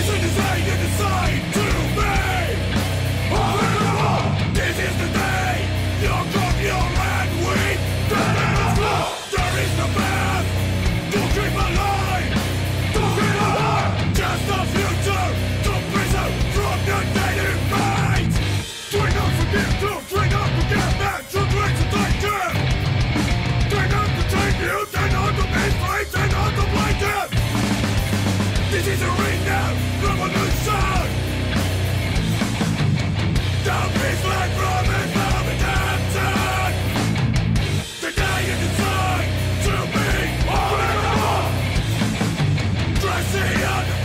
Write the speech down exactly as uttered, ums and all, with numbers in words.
Listen to say you decide to be. This is the day. You're come, you're and we. That is love. There is no path to keep alive. To keep alive. Just a future to preserve from the native minds. Try not to forgive, to try not to get back to grace and take care. Try not to take you, try not to be straight, try not to blind them. This is a ring now, revolution. The beastland from its habitation. The day you decide to be all. Dressing on the